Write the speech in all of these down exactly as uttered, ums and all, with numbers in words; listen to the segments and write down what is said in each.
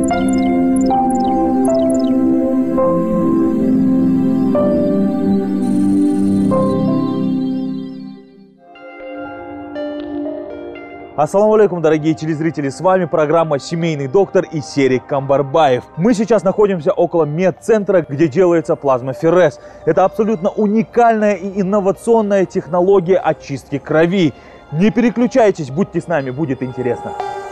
Ассаламу алейкум, дорогие телезрители, с вами программа «Семейный доктор» и Серик Камбарбаев. Мы сейчас находимся около медцентра, где делается плазмаферез. Это абсолютно уникальная и инновационная технология очистки крови. Не переключайтесь, будьте с нами, будет интересно.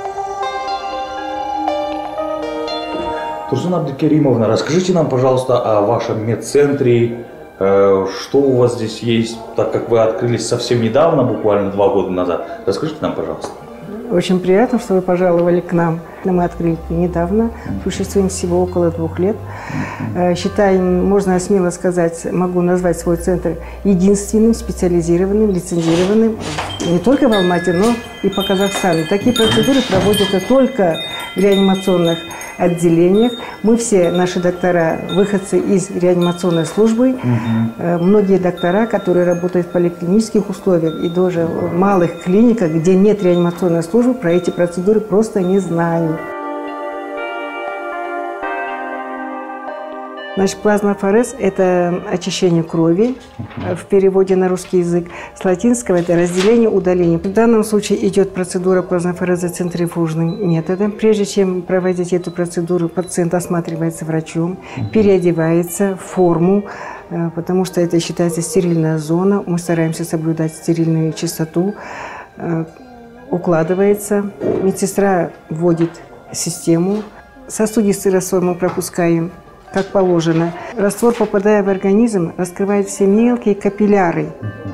Турсун Абдикеримовна, расскажите нам, пожалуйста, о вашем медцентре. Что у вас здесь есть, так как вы открылись совсем недавно, буквально два года назад. Расскажите нам, пожалуйста. Очень приятно, что вы пожаловали к нам. Мы открыли недавно, существуем всего около двух лет. Считаем, можно смело сказать, могу назвать свой центр единственным, специализированным, лицензированным не только в Алмате, но и по Казахстану. Такие процедуры проводятся только в реанимационных отделениях. Мы все, наши доктора, выходцы из реанимационной службы. Угу. Многие доктора, которые работают в поликлинических условиях и даже в малых клиниках, где нет реанимационной службы, про эти процедуры просто не знают. Значит, плазмаферез – это очищение крови, uh-huh. в переводе на русский язык. С латинского – это разделение, удаление. В данном случае идет процедура плазмафереза центрифужным методом. Прежде чем проводить эту процедуру, пациент осматривается врачом, uh-huh. переодевается в форму, потому что это считается стерильная зона. Мы стараемся соблюдать стерильную чистоту. Укладывается, медсестра вводит систему. Сосудистый раствор мы пропускаем как положено. Раствор, попадая в организм, раскрывает все мелкие капилляры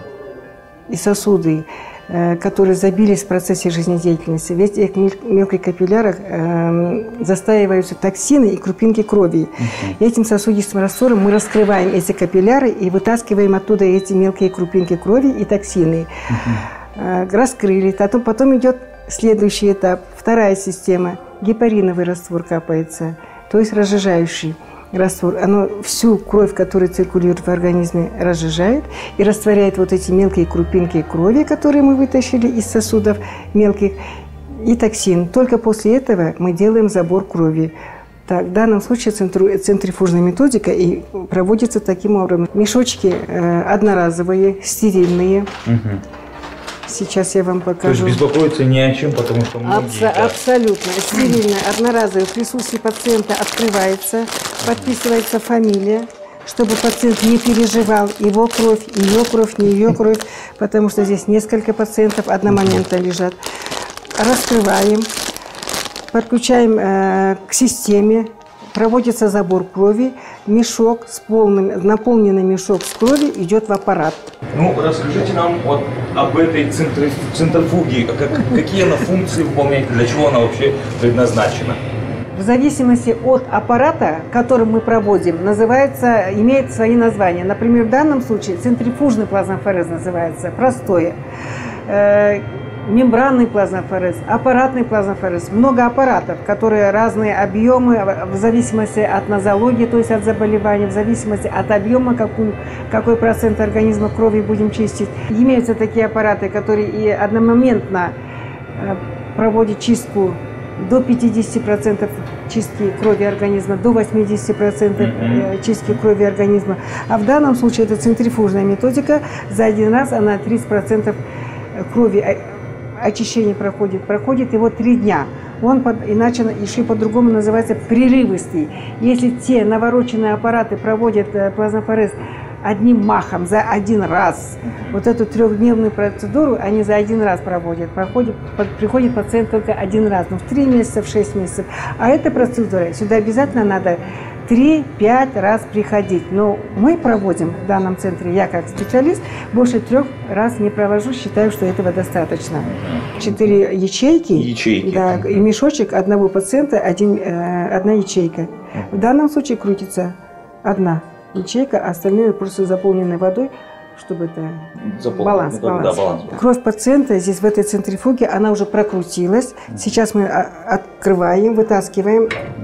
и сосуды, которые забились в процессе жизнедеятельности. Ведь в этих мелких капиллярах э, застаиваются токсины и крупинки крови. Uh-huh. Этим сосудистым раствором мы раскрываем эти капилляры и вытаскиваем оттуда эти мелкие крупинки крови и токсины. Uh-huh. э, раскрыли. Потом, потом идет следующий этап, вторая система. Гепариновый раствор капается, то есть разжижающий раствор. Оно всю кровь, которая циркулирует в организме, разжижает и растворяет вот эти мелкие крупинки крови, которые мы вытащили из сосудов мелких, и токсин. Только после этого мы делаем забор крови. Так, в данном случае центрифужная методика и проводится таким образом. Мешочки э, одноразовые, стерильные. Угу. Сейчас я вам покажу. То есть беспокоиться не о чем, потому что многие... Абсо да. Абсолютно. Стерильно, одноразовое. В присутствии пациента открывается, подписывается фамилия, чтобы пациент не переживал его кровь, ее кровь, не ее кровь, потому что здесь несколько пациентов одномоментно лежат. Раскрываем, подключаем э, к системе, проводится забор крови, мешок с полным, наполненный мешок с кровью идет в аппарат. Ну, расскажите нам вот об этой центрифуге, как, какие она функции выполняет, для чего она вообще предназначена? В зависимости от аппарата, который мы проводим, называется, имеет свои названия. Например, в данном случае центрифужный плазмаферез называется, простое. Мембранный плазмаферез, аппаратный плазмаферез. Много аппаратов, которые разные объемы, в зависимости от нозологии, то есть от заболевания, в зависимости от объема, какой, какой процент организма крови будем чистить. Имеются такие аппараты, которые и одномоментно проводят чистку до пятидесяти процентов чистки крови организма, до восьмидесяти процентов чистки крови организма. А в данном случае это центрифужная методика. За один раз она тридцать процентов крови очищение проходит, проходит его три дня. Он, под, иначе еще по-другому называется прерывистый. Если те навороченные аппараты проводят э, плазмаферез одним махом за один раз, вот эту трехдневную процедуру они за один раз проводят. Проходит, под, приходит пациент только один раз, ну в три месяца, в шесть месяцев. А эта процедура, сюда обязательно надо три-пять раз приходить. Но мы проводим в данном центре, я как специалист, больше трех раз не провожу, считаю, что этого достаточно. Четыре ячейки, ячейки. Да, и мешочек одного пациента, один, э, одна ячейка. В данном случае крутится одна ячейка, а остальные просто заполнены водой, чтобы это Запол... баланс. Да, баланс. Да, баланс. Кровь пациента здесь в этой центрифуге, она уже прокрутилась. Сейчас мы открываем, вытаскиваем.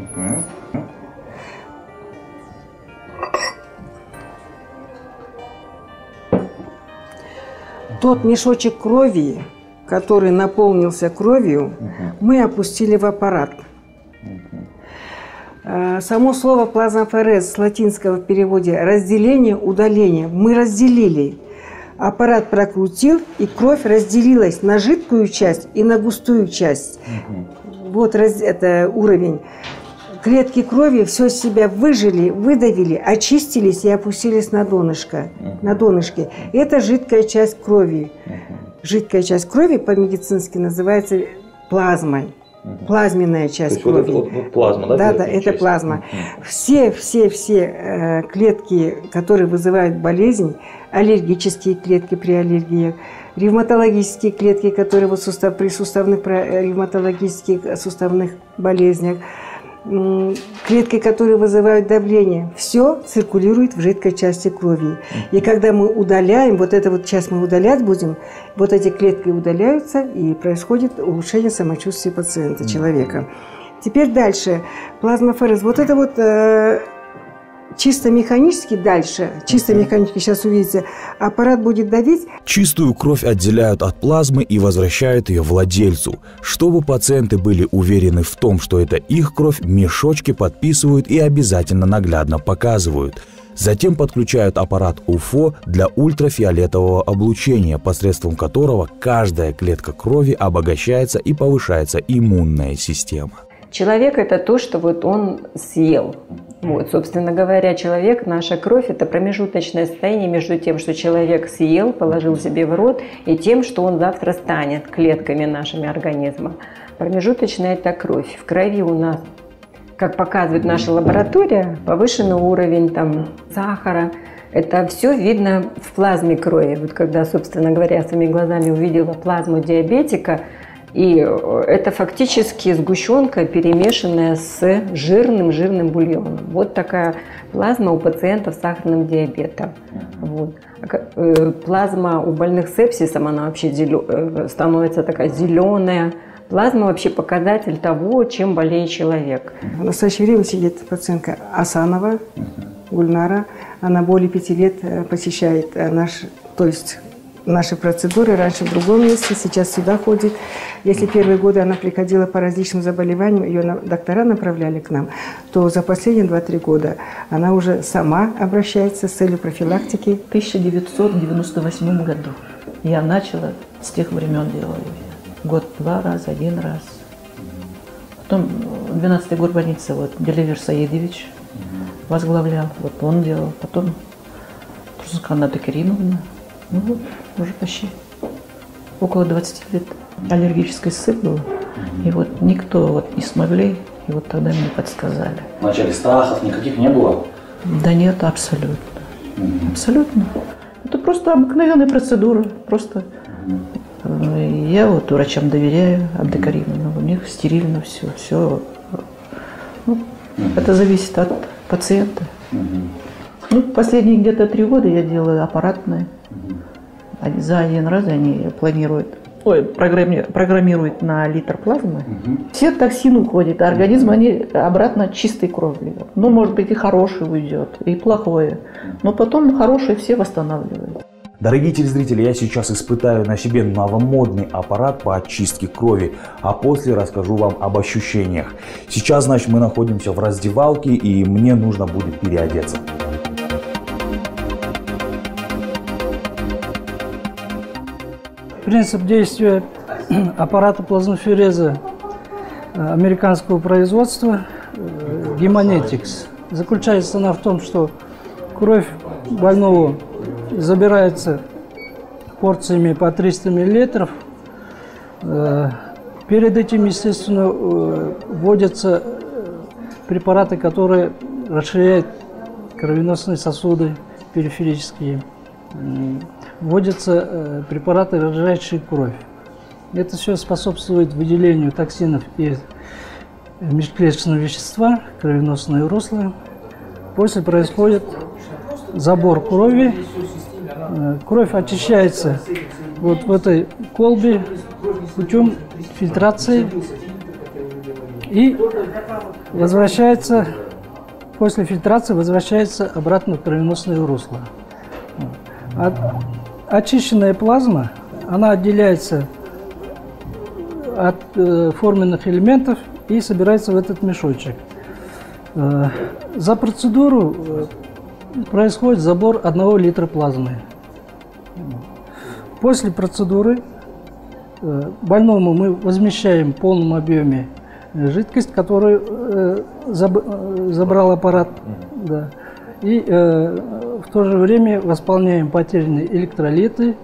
Тот мешочек крови, который наполнился кровью, uh-huh. мы опустили в аппарат. Uh-huh. Само слово плазмоферез с латинского в переводе «разделение», «удаление». Мы разделили. Аппарат прокрутил, и кровь разделилась на жидкую часть и на густую часть. Угу. Вот это уровень. Клетки крови все себя выжили, выдавили, очистились и опустились на донышко. Угу. На донышке. Это жидкая часть крови. Угу. Жидкая часть крови по-медицински называется плазмой. Плазменная часть крови. Вот это, вот, вот плазма, да? Да, да, это часть. Плазма. Все, все, все э, клетки, которые вызывают болезнь, аллергические клетки при аллергиях, ревматологические клетки, которые вот сустав, при суставных ревматологических суставных болезнях, клетки, которые вызывают давление, все циркулирует в жидкой части крови. И когда мы удаляем, вот эту вот часть мы удалять будем, вот эти клетки удаляются, и происходит улучшение самочувствия пациента, человека. Теперь дальше. Плазмоферез. Вот это вот э, чисто механически дальше, чисто механически, сейчас увидите, аппарат будет давить. Чистую кровь отделяют от плазмы и возвращают ее владельцу. Чтобы пациенты были уверены в том, что это их кровь, мешочки подписывают и обязательно наглядно показывают. Затем подключают аппарат УФО для ультрафиолетового облучения, посредством которого каждая клетка крови обогащается и повышается иммунная система. Человек – это то, что вот он съел. Вот, собственно говоря, человек, наша кровь – это промежуточное состояние между тем, что человек съел, положил себе в рот, и тем, что он завтра станет клетками нашими организма. Промежуточная – это кровь. В крови у нас, как показывает наша лаборатория, повышенный уровень там, сахара. Это все видно в плазме крови. Вот когда, собственно говоря, я своими глазами увидела плазму диабетика, и это фактически сгущенка, перемешанная с жирным-жирным бульоном. Вот такая плазма у пациентов с сахарным диабетом. Вот. Плазма у больных сепсисом, она вообще зелё... становится такая зеленая. Плазма вообще показатель того, чем болеет человек. В настоящее время сидит пациентка Асанова Гульнара. Она более пяти лет посещает наш, то есть наши процедуры. Раньше в другом месте, сейчас сюда ходит. Если первые годы она приходила по различным заболеваниям, ее доктора направляли к нам, то за последние два-три года она уже сама обращается с целью профилактики. В тысяча девятьсот девяносто восьмом году я начала, с тех времен делала ее. Год два раза, один раз. Потом двенадцатый год больницы, вот, Деливер Саидович возглавлял, вот он делал. Потом Турсунская Каримовна. Ну вот, уже почти около двадцати лет. Аллергический сыпь был. И вот никто вот не смогли, и вот тогда мне подсказали. Вначале страхов никаких не было? Да нет, абсолютно. Mm-hmm. Абсолютно. Это просто обыкновенная процедура. Просто mm-hmm. я вот врачам доверяю, Абдыкаримовна, у них стерильно все. все. Ну, mm-hmm. Это зависит от пациента. Mm-hmm. Ну, последние где-то три года я делаю аппаратное. Mm-hmm. За один раз они планируют, ой, программи, программируют на литр плазмы. Mm-hmm. Все токсины уходят, а организм они обратно чистой кровью. Ну, может быть, и хорошее уйдет, и плохое. Но потом хорошее все восстанавливают. Дорогие телезрители, я сейчас испытаю на себе новомодный аппарат по очистке крови, а после расскажу вам об ощущениях. Сейчас, значит, мы находимся в раздевалке, и мне нужно будет переодеться. Принцип действия аппарата плазмофереза американского производства Гемонетикс заключается она в том, что кровь больного забирается порциями по триста миллилитров. Перед этим, естественно, вводятся препараты, которые расширяют кровеносные сосуды периферические. Вводятся препараты, разжижающие кровь. Это все способствует выделению токсинов и межклеточного вещества, кровеносные русла. После происходит забор крови. Кровь очищается вот в этой колбе путем фильтрации и возвращается, после фильтрации возвращается обратно в кровеносные русла. От, очищенная плазма, она отделяется от э, форменных элементов и собирается в этот мешочек. За процедуру происходит забор одного литра плазмы. После процедуры больному мы возмещаем в полном объеме жидкость, которую забрал аппарат. Да. И в то же время восполняем потерянные электролиты,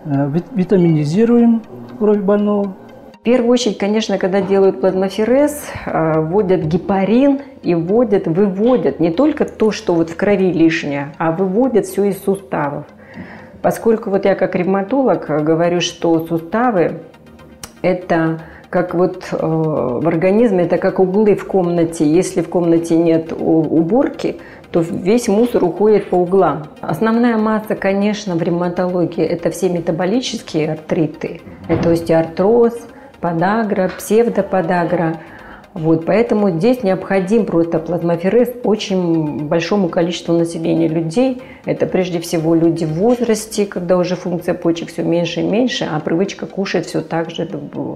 витаминизируем кровь больного. В первую очередь, конечно, когда делают плазмоферез, вводят гепарин и вводят, выводят не только то, что вот в крови лишнее, а выводят все из суставов. Поскольку вот я как ревматолог говорю, что суставы – это как вот э, в организме, это как углы в комнате. Если в комнате нет уборки, то весь мусор уходит по углам. Основная масса, конечно, в ревматологии – это все метаболические артриты. Это остеоартроз, подагра, псевдоподагра. Вот, поэтому здесь необходим просто плазмоферез очень большому количеству населения людей. Это прежде всего люди в возрасте, когда уже функция почек все меньше и меньше, а привычка кушать все так же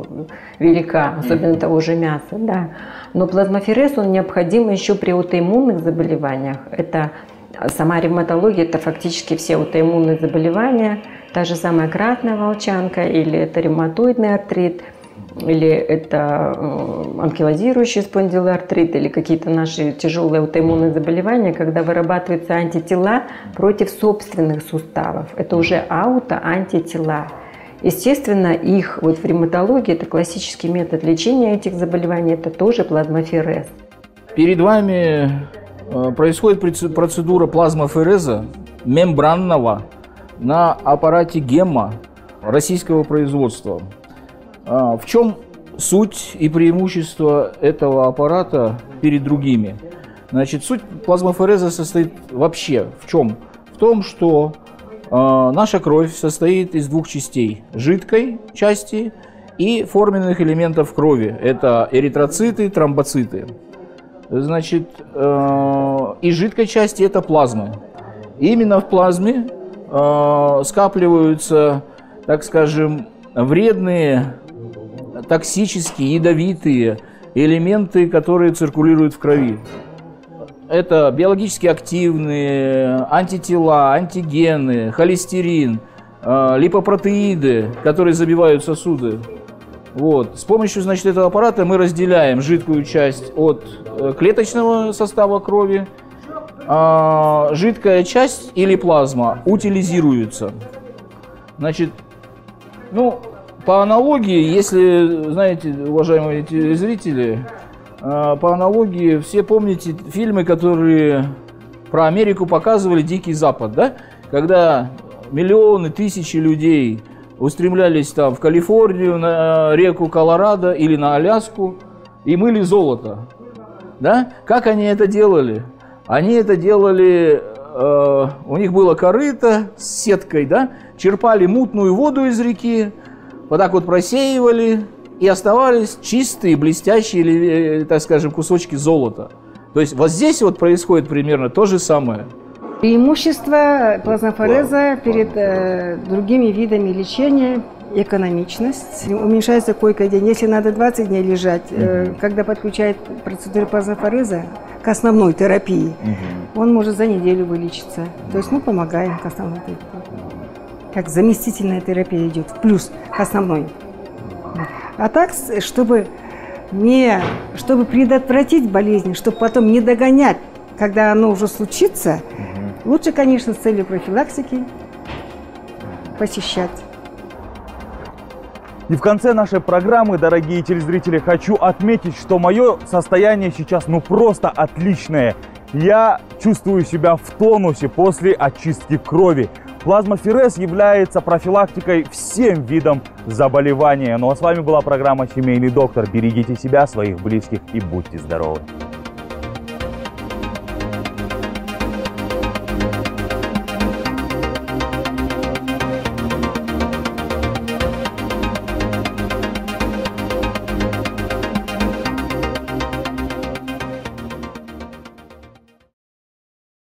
велика, особенно того же мяса. Да. Но плазмоферез он необходим еще при аутоиммунных заболеваниях. Это сама ревматология, это фактически все аутоиммунные заболевания, та же самая красная волчанка или это ревматоидный артрит, или это анкилозирующий спондилоартрит, или какие-то наши тяжелые аутоиммунные заболевания, когда вырабатываются антитела против собственных суставов. Это уже аутоантитела. Естественно, их вот в ревматологии, это классический метод лечения этих заболеваний, это тоже плазмоферез. Перед вами происходит процедура плазмофереза мембранного на аппарате гемма российского производства. В чем суть и преимущество этого аппарата перед другими? Значит, суть плазмофереза состоит вообще в чем? В том, что э, наша кровь состоит из двух частей: жидкой части и форменных элементов крови. Это эритроциты, тромбоциты. Значит, э, и жидкой части это плазмы. И именно в плазме э, скапливаются, так скажем, вредные, токсические, ядовитые элементы, которые циркулируют в крови. Это биологически активные антитела, антигены, холестерин, липопротеиды, которые забивают сосуды. Вот. С помощью, значит, этого аппарата мы разделяем жидкую часть от клеточного состава крови, а жидкая часть или плазма утилизируется. Значит, ну, по аналогии, если, знаете, уважаемые телезрители, по аналогии все помните фильмы, которые про Америку показывали, «Дикий Запад», да? Когда миллионы, тысячи людей устремлялись там в Калифорнию, на реку Колорадо или на Аляску и мыли золото. Да? Как они это делали? Они это делали, э, у них было корыто с сеткой, да? Черпали мутную воду из реки, вот так вот просеивали, и оставались чистые, блестящие, так скажем, кусочки золота. То есть вот здесь вот происходит примерно то же самое. Преимущество плазмофереза перед э, другими видами лечения – экономичность. Уменьшается койко-день. Если надо двадцать дней лежать, э, когда подключает процедуру плазмофереза к основной терапии, угу. он может за неделю вылечиться. То есть мы помогаем к основной терапии. Как заместительная терапия идет, в плюс к основной. А так, чтобы, не, чтобы предотвратить болезнь, чтобы потом не догонять, когда оно уже случится, угу. лучше, конечно, с целью профилактики посещать. И в конце нашей программы, дорогие телезрители, хочу отметить, что мое состояние сейчас ну просто отличное. Я чувствую себя в тонусе после очистки крови. Плазмоферез является профилактикой всем видам заболевания. Ну а с вами была программа «Семейный доктор». Берегите себя, своих близких и будьте здоровы.